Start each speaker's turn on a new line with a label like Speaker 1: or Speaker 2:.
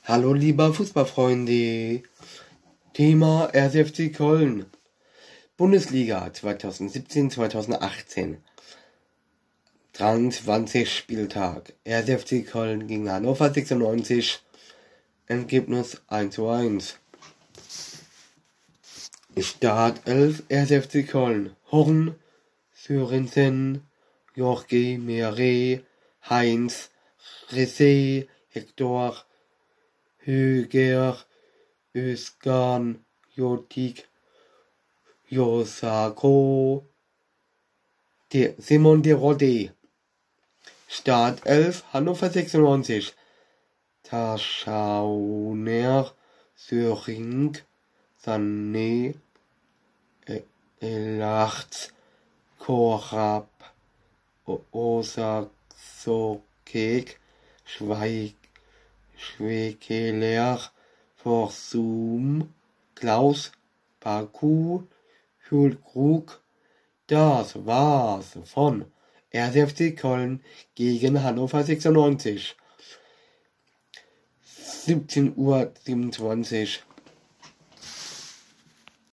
Speaker 1: Hallo lieber Fußballfreunde, Thema 1. FC Köln, Bundesliga 2017-2018, 23. Spieltag, 1. FC Köln gegen Hannover 96, Ergebnis 1:1. Startelf 1. FC Köln, Horn, Sörensen, Jorge Mere, Heinz, Risse, Hector, Höger, Özcan, Jotik, Josako, Simon de Rode. Startelf Hannover 96, Taschauner, Söring, Sané, Elacht, Korab, Osakek, Schwekeler, Forsum, Klaus, Baku, Hülkrug. Das war's von 1. FC Köln gegen Hannover 96. 17:27 Uhr.